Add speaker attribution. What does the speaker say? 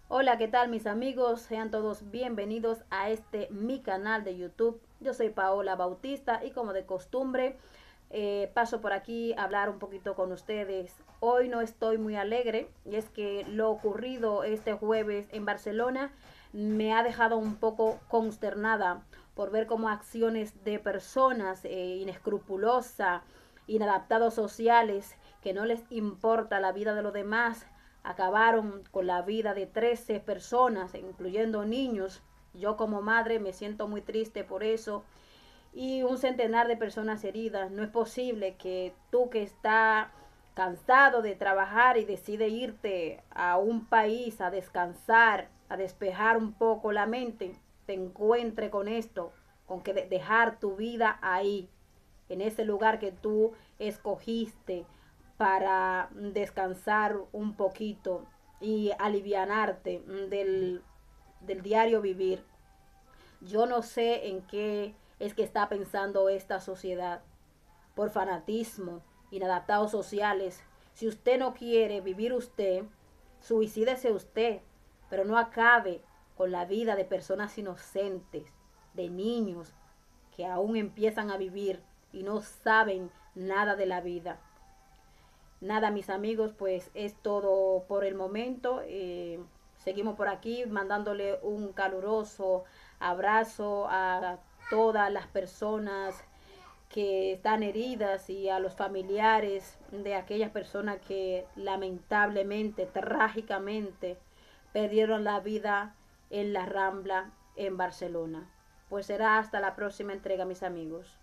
Speaker 1: Hola, ¿qué tal mis amigos? Sean todos bienvenidos a mi canal de YouTube. Yo soy Paola Bautista y como de costumbre paso por aquí a hablar un poquito con ustedes. Hoy no estoy muy alegre y es que lo ocurrido este jueves en Barcelona me ha dejado un poco consternada por ver cómo acciones de personas inescrupulosas, inadaptados sociales, que no les importa la vida de los demás, acabaron con la vida de 13 personas, incluyendo niños. Yo como madre me siento muy triste por eso. Y un centenar de personas heridas. No es posible que tú que estás cansado de trabajar y decide irte a un país a descansar, a despejar un poco la mente, te encuentre con esto, con que dejar tu vida ahí, en ese lugar que tú escogiste para descansar un poquito y alivianarte del diario vivir. Yo no sé en qué es que está pensando esta sociedad. Por fanatismo, inadaptados sociales. Si usted no quiere vivir usted, suicídese usted, pero no acabe con la vida de personas inocentes, de niños que aún empiezan a vivir y no saben nada de la vida. Nada, mis amigos, pues es todo por el momento. Seguimos por aquí mandándole un caluroso abrazo a todas las personas que están heridas y a los familiares de aquellas personas que lamentablemente, trágicamente, perdieron la vida en la Rambla en Barcelona. Pues será hasta la próxima entrega, mis amigos.